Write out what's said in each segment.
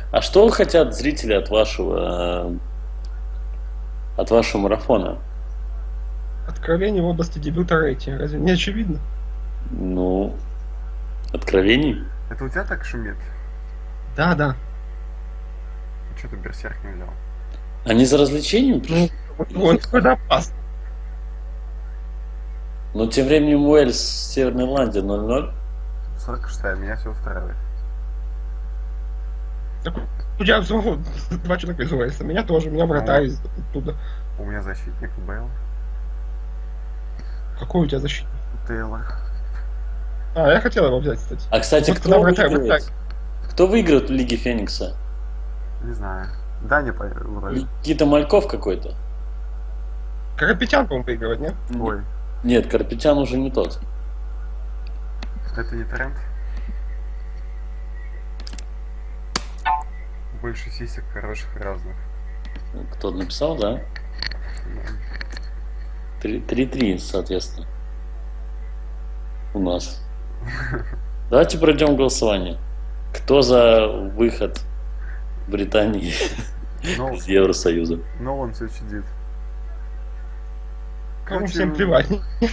А что хотят зрители от вашего марафона? Откровение в области дебюта Рэти. Разве не очевидно? Ну, откровений? Это у тебя так шумит? Да, да. Что ты берсерк не взял? Они за развлечениями пришли? Вот это опасно. Но тем временем Уэльс, Северная Ирландия 0-0. 46-я, меня все устраивает. Так, у тебя всего 2 человека из Уэльса. Меня тоже, меня вратарь оттуда. У меня защитник Бейл. Какой у тебя защитник? Тейлор. А, я хотел его взять, кстати. А, кстати, Вот кто вратарь. выиграет? Кто выиграет в Лиге Феникса? Не знаю. Даня вроде. Никита Мальков какой-то? Карапетян, по-моему, выигрывает, нет? Ой, Нет, Карпетян уже не тот. это не тренд. Больше сисек хороших разных. Кто написал, да? 3-3, соответственно. У нас. Давайте пройдем голосование. Кто за выход Британии из Евросоюза? Нолан все чудит. Кому всем плевать.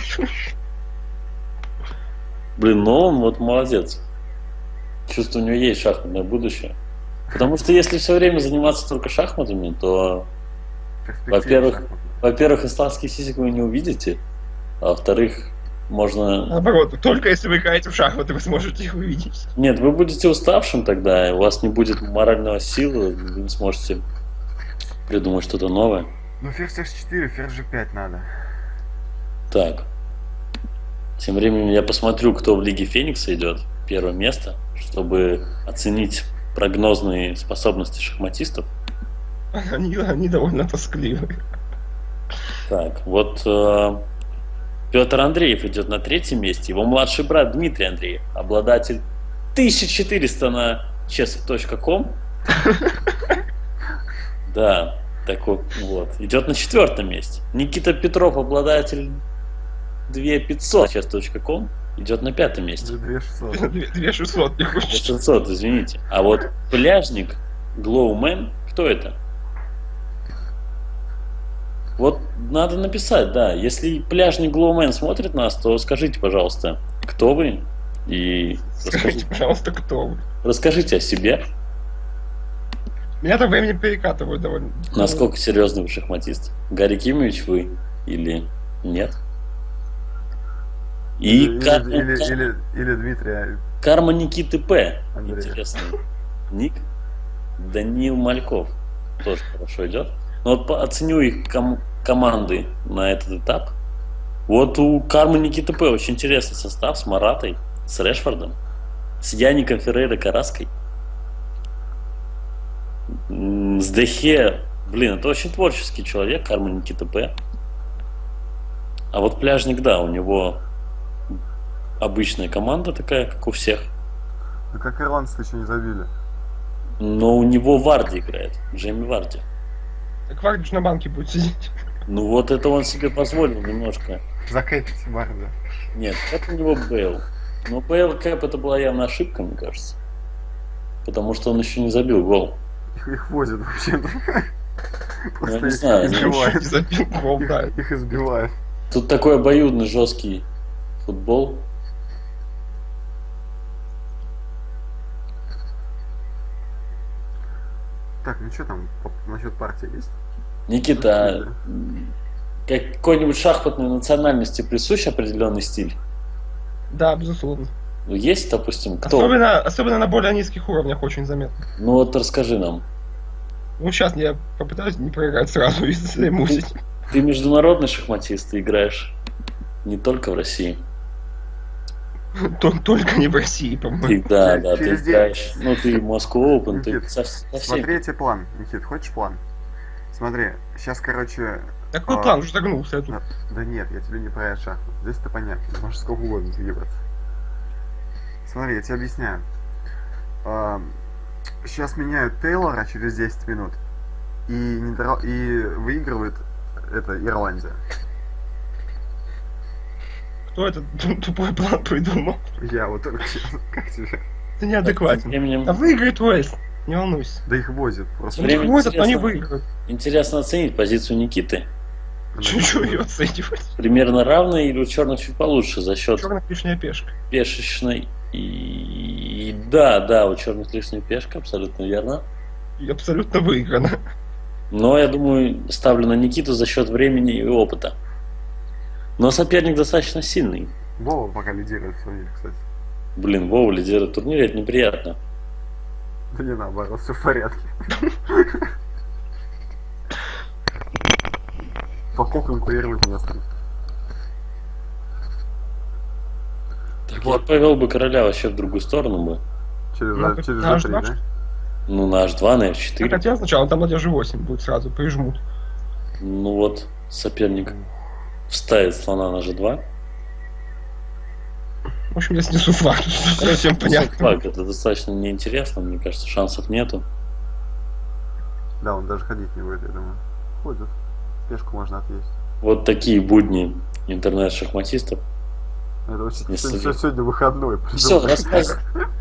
Блин, ну он вот молодец. Чувствую, у него есть шахматное будущее. Потому что если все время заниматься только шахматами, то, во-первых, исламских сисек вы не увидите, а во-вторых, можно... Наоборот, только если вы играете в шахматы, вы сможете их увидеть. Нет, вы будете уставшим тогда, у вас не будет морального силы, вы не сможете придумать что-то новое. Ну ферзь h4, ферзь g5 надо. Так. Тем временем я посмотрю, кто в Лиге Феникса идет. Первое место, чтобы оценить прогнозные способности шахматистов. Они довольно тоскливые. Так, вот Петр Андреев идет на 3-м месте. Его младший брат Дмитрий Андреев, обладатель 1400 на chess.com. Да, такой вот. Идет на 4-м месте. Никита Петров, обладатель 2500 chess.com, идет на 5-м месте. 2600. 2600, не хочешь. 600, извините. А вот пляжник Glowman, кто это? Вот надо написать, да. Если пляжник Glowman смотрит нас, то скажите, пожалуйста, кто вы? И Скажите, пожалуйста, кто вы? расскажите о себе. Меня там времени перекатывают довольно. Насколько серьезный вы шахматист? Гарри Кимович вы или нет? И или Дмитрия. Карма Никиты П. Андрей. Интересный ник. Данил Мальков. Тоже хорошо идет. Но вот оценю их команды на этот этап. Вот у Кармы Никиты П. очень интересный состав с Маратой, с Решфордом, с Яником Феррейро Караской, с Дехе. Блин, это очень творческий человек, Карма Никита П. А вот пляжник, да, у него обычная команда такая, как у всех. Да как ирландцы еще не забили. Но у него Варди играет, Джейми Варди. Так Вардиш на банке будет сидеть. Ну вот это он себе позволил немножко. Закэпить Барда. Нет, это у него Бейл. Но Бейл Кэп это была явно ошибка, мне кажется. Потому что он еще не забил гол. Их возят вообще. Я не знаю. Избивают. Забил гол, да. Их избивают. Тут такой обоюдный жесткий футбол. Так, ну что там насчет партии есть? Никита, а какой-нибудь шахматной национальности присущ определенный стиль? Да, безусловно. Ну, есть, допустим, кто? Особенно на более низких уровнях очень заметно. Ну вот расскажи нам. Ну, сейчас я попытаюсь не проиграть сразу, если мусить. Ты международный шахматист, ты играешь не только в России. Только не в России, по-моему. Да, ты играешь. Ну, ты Moscow Open, ты Никит, со всеми. смотри эти план. Никит, хочешь план? Смотри, сейчас, короче... Такой план уже загнулся. Да нет, я тебе не про это шахмат. Здесь-то понятно, можешь сколько угодно загибаться. Смотри, я тебе объясняю. Сейчас меняют Тейлора через 10 минут. И выигрывает это Ирландия. Кто этот тупой план придумал? Я вот только сейчас. Как тебе? Ты неадекватен. Тем временем А выиграет Уэльс. не волнуйся. Да их возят просто. Время Они возят, но они интересно. выиграют. Интересно оценить позицию Никиты. Чего ее оценивать? Примерно равная или у черных чуть получше за счет Черная лишняя пешка. пешечной. И да, у черных лишняя пешка, абсолютно верно. И абсолютно выиграно. Но я думаю, ставлю на Никиту за счет времени и опыта. Но соперник достаточно сильный. Вова пока лидирует в турнире, кстати. Блин, Вова лидирует турнир, это неприятно. Да не наоборот, все в порядке. Пока конкурирует местным. Так, Вот. я повел бы короля вообще в другую сторону бы. Через Ну, через наш G3, наш. да? Ну, на H2, на Так F4. хотел сначала, там на G8 будет сразу, прижмут. Ну вот, соперник вставит слона на G2. В общем, я снесу флаг. Совсем понятно. Флаг, это достаточно неинтересно, мне кажется, шансов нету. Да, он даже ходить не будет, я думаю. Ходит. Пешку можно отъесть. Вот такие будни интернет-шахматистов. Это очень... Не Сегодня выходной. Все, рассказывай.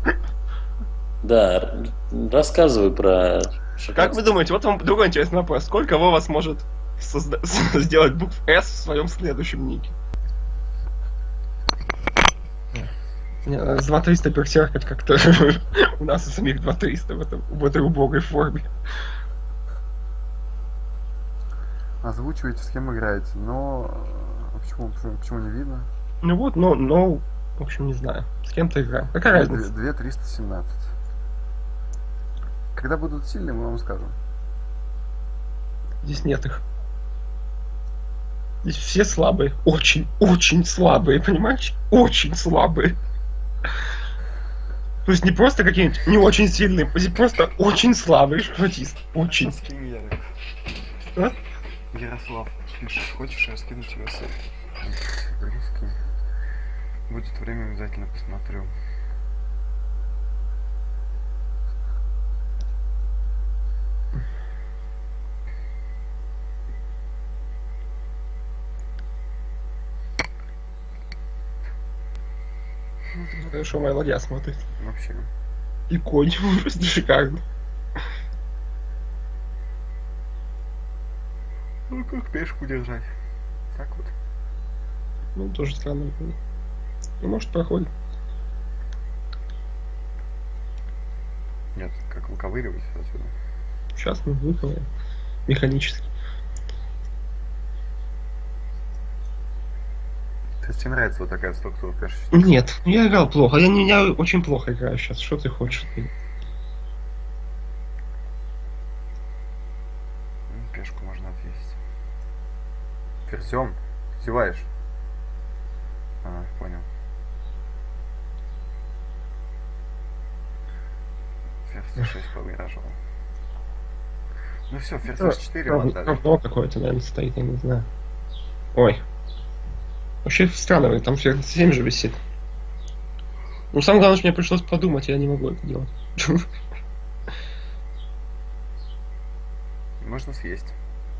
Да, рассказывай про шахмат. Как вы думаете, вот вам другой интересный вопрос. Сколько Вова сможет сделать букв S в своем следующем нике? С 2300 персеркать как-то у нас у самих 2300 в этой убогой форме. Озвучиваете, с кем играете, но... Почему не видно? Ну вот, но, в общем, не знаю. С кем-то играем. Какая разница? 2317. Когда будут сильные, мы вам скажем. Здесь нет их. Здесь все слабые. Очень, очень слабые, понимаешь? Очень слабые. То есть не просто какие-нибудь не очень сильные, здесь просто очень слабые шахматисты. Очень. А? Ярослав, пишешь, хочешь, я скину тебе ссылку. Будет время, обязательно посмотрю. Хорошо, моя ладья смотрит. Вообще. И конь, просто шикарно. Ну как пешку держать? Так вот. Ну, тоже странно. Ну, может, проходит. Нет, как выковыривать отсюда. Сейчас мы выполняем. Механически. То есть тебе нравится вот такая структура пешечки? Нет, я играл плохо. Я очень плохо играю сейчас. Что ты хочешь? Пешку можно отвесить. Ферзем? Зеваешь? А, понял. Ферзь 6 повыраживал. Ну все, ферзь 4 отдали. Равно какое-то, наверное, стоит, я не знаю. Ой. Вообще странно, там ферзь 7 же висит. Ну, самое главное, что мне пришлось подумать, я не могу это делать. Можно съесть.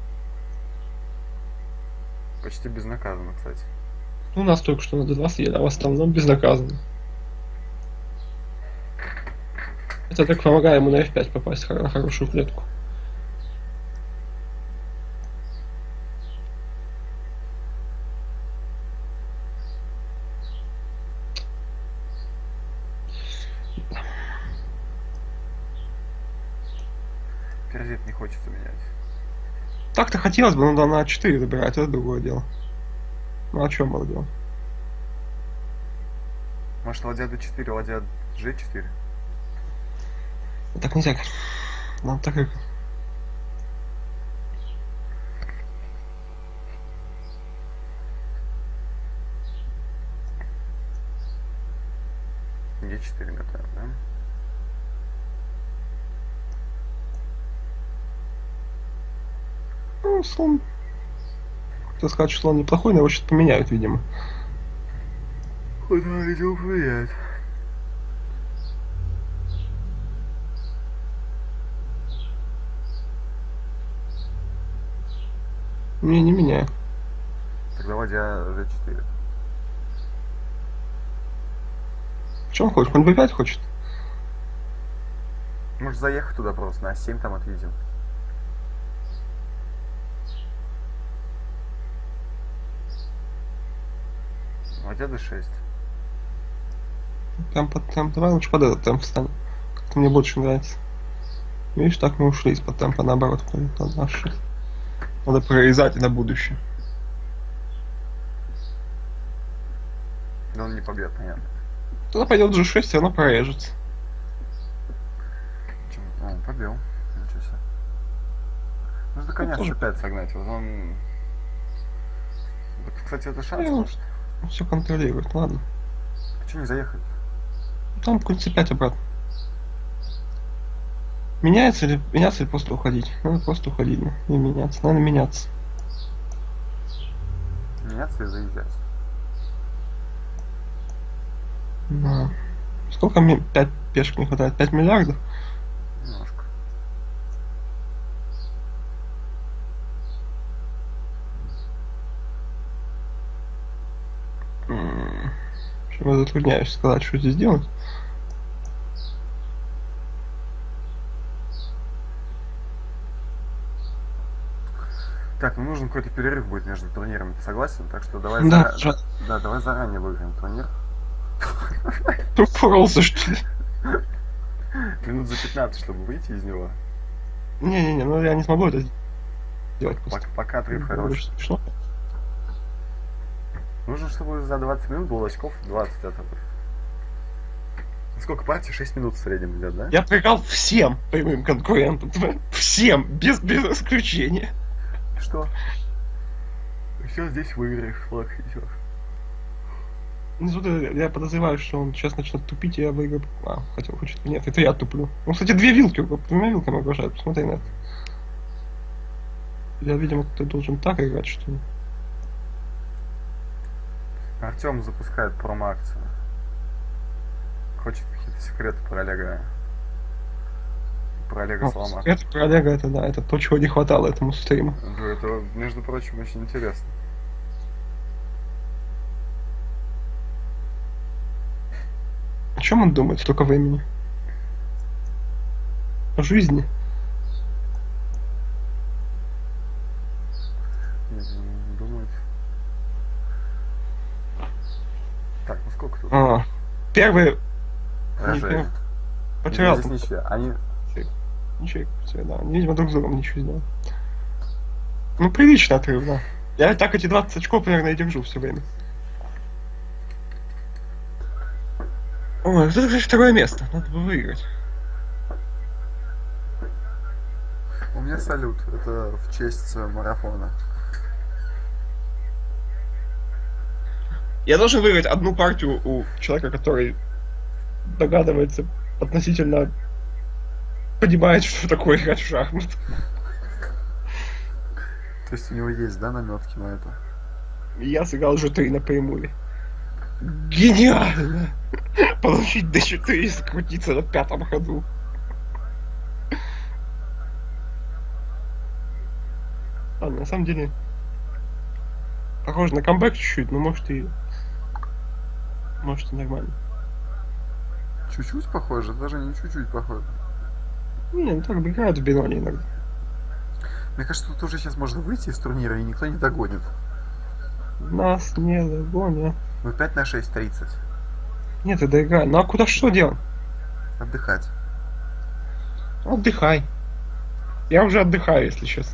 Почти безнаказанно, кстати. Ну, у нас только что на D2 съели, а в основном безнаказанно. Это так помогает ему на F5 попасть на хорошую клетку. Ферзет не хочется менять. Так-то хотелось бы, но на А4 забирать, это другое дело. Ну а чем было дело? Может, ладья d4, ладья g4? Так нельзя. Нам так как... G4 готовим, да? Ну, слон... Хотел сказать, что слон неплохой, но его сейчас поменяют, видимо. Вот он видел влияет. Не меняю. Тогда ладья g4. Что он хочет? Он B5 хочет? Может заехать туда просто, на 7 там отведем. А где D6? Темп, давай лучше под этот темп встанем. Как-то мне больше нравится. Видишь, так мы ушли из-под темпа, наоборот, под наш. Надо прорезать на будущее. Но он не побьет, понятно. Тогда пойдет G6, все равно прорежется. О, он побил. Ничего себе. Нужно коня тоже... C5 согнать. Вот он... Вот, кстати, это шанс, может? Все контролирует, ладно. А что не заехать? Там конь C5 обратно. Меняться или просто уходить? Надо просто уходить, ну, не меняться. Надо меняться. Меняться и заезжать. Да. Сколько мне 5 пешек не хватает? 5 миллиардов? Немножко. Я затрудняюсь сказать, что здесь делать. Так, ну нужен какой-то перерыв будет между турнирами, ты согласен? Так что давай, Да, давай заранее выиграем турнир. Упоролся, что ли? Минут за 15, чтобы выйти из него. Не-не-не, ну я не смогу это сделать. Пока отрыв хороший. Что? Нужно, чтобы за 20 минут было очков 20 от этого. Сколько партий? 6 минут в среднем идет, да? Я проиграл всем прямым конкурентам. Всем, без исключения. Что? Все здесь выиграешь, флаг идешь. Я подозреваю, что он сейчас начнет тупить, и я выиграю. Хочет. Нет, это я туплю. Ну, кстати, двумя вилками угрожают. Посмотри на это. Я, видимо, ты должен так играть, что ли. Артем запускает промо-акцию. Хочет какие-то секреты про Олега. Про Олега сломать. Это про Олега, это да, это то, чего не хватало этому стриму. Это, между прочим, очень интересно. О чем он думает столько времени? О жизни? Думает. Так, ну сколько тут? Первый... Поражение. Потерял. Здесь ничья. Они... Ничего, да. Они, видимо, друг с другом ничего сделали. Ну, прилично отрыв, да. Я так эти 20 очков, наверное, и держу все время. Ой, это, кстати, второе место. Надо бы выиграть. У меня салют. Это в честь марафона. Я должен выиграть одну партию у человека, который догадывается относительно... понимает, что такое играть в шахматы. То есть у него есть, да, наметки на это? Я сыграл G3 напрямую. Гениально! Получить D4 и скрутиться на 5-м ходу. Ладно, на самом деле... Похоже на камбэк чуть-чуть, но может и... Может и нормально. Чуть-чуть похоже? Даже не чуть-чуть похоже. Не, ну так играют в биноне иногда. Мне кажется, тут уже сейчас можно выйти из турнира, и никто не догонит. Нас не догонят. Ну 5 на 6, 30. Нет, это игра. Ну а куда что делать? Отдыхать. Отдыхай. Я уже отдыхаю, если честно.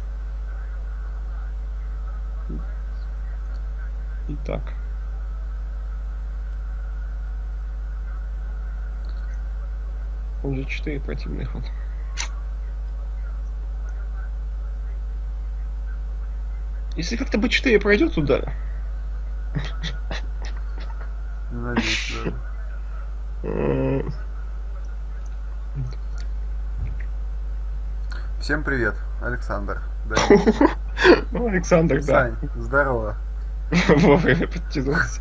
Итак. Он же 4 противный ход. Если как-то b4 пройдет туда. Надеюсь, да. Всем привет, Александр. Да. Ну, Александр, да. Сань, здорово. Вовремя подтянулся.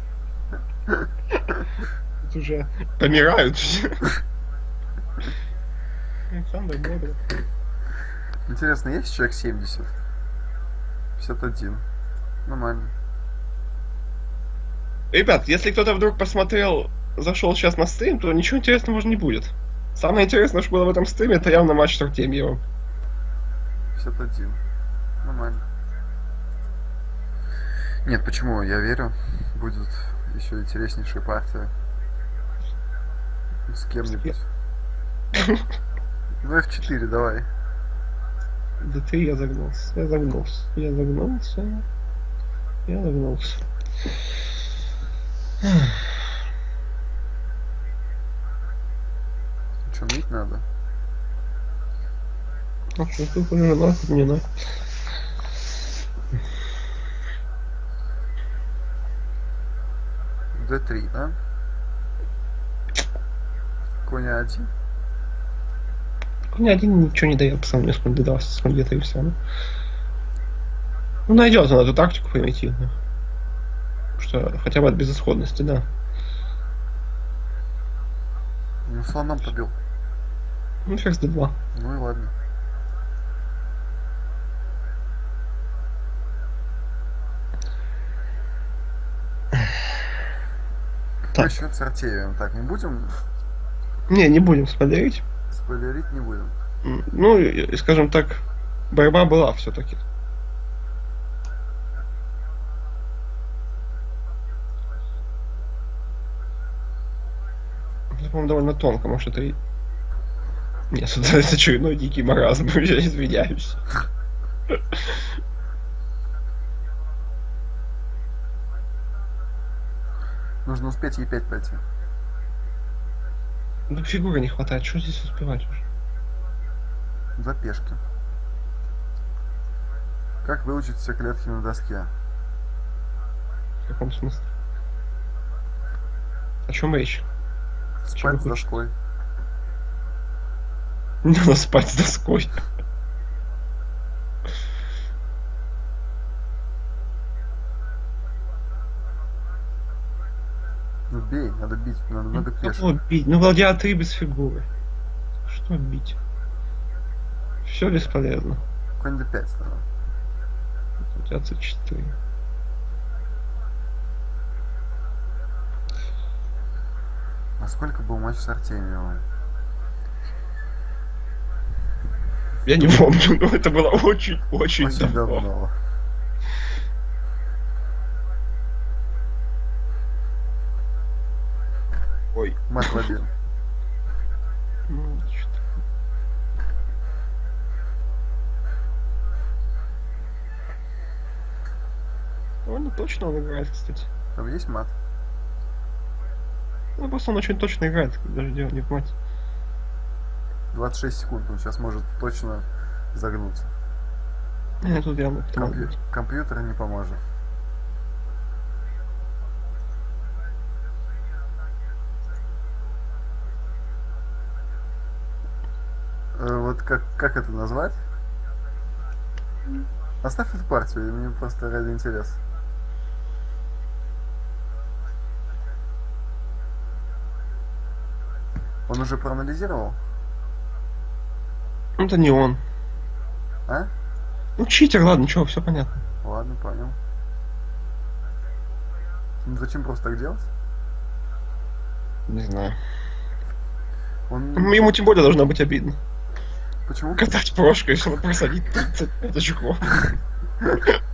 Тут уже помирают все. Александр бодро. Интересно, есть человек 70? 51. Нормально. Ребят, если кто-то вдруг посмотрел, зашел сейчас на стрим, то ничего интересного уже не будет. Самое интересное, что было в этом стриме, это явно матч с Артемьевым. 51. Нормально. Нет, почему? Я верю. Будет еще интереснейшая партия. С кем-нибудь. Ну, F4, давай. D3 я загнулся. Я загнулся. Что, мыть надо? А что тут уже нафиг не надо. D3, да? Конь 1. Конь один ничего не дает, пацан, мне с конь D2, с конь D3 и все. Ну, найдет он эту тактику примитивную. Что хотя бы от безысходности, да. Ну, слоном побил. Ну, ферзь D2. Ну и ладно. Какой Так. счет с Артемьевым? Так, не будем Не будем спойлерить. спойлерить, не будем. Ну, и, скажем так, борьба была все-таки. Это, по-моему, довольно тонко, может, это и... Нет, это очередной дикий маразм, я извиняюсь. Нужно успеть Е5 пойти. Ну, фигуры не хватает, что здесь успевать уже? За пешки. Как выучить все клетки на доске? В каком смысле? О чем речь? Спать с вы доской. Не надо спать с доской. Ну бей, надо бить, надо пешку. Кого бить? Ну, гладиаторы без фигуры. Что бить? Все бесполезно. Конь d5 надо. У тебя c4. А сколько был матч с Артемьевым? Я не помню, но это было очень Очень давно. давно. Ой. Мат в один. Ну, что-то. Довольно точно он играет, кстати. Там есть мат? Ну, просто он очень точно играет, даже дело не в мать. 26 секунд, он сейчас может точно загнуться. Не, тут явно кто-то может быть. Компьютер не поможет. Вот как это назвать? Оставь эту партию, мне просто ради интереса. Он уже проанализировал? Это не он. А? Ну, читер, ладно, чего, все понятно. Ладно, понял. Ну зачем просто так делать? Не знаю. Он... Ему тем более должно быть обидно. Почему? Катать прошкой, чтобы просадить 35 очков.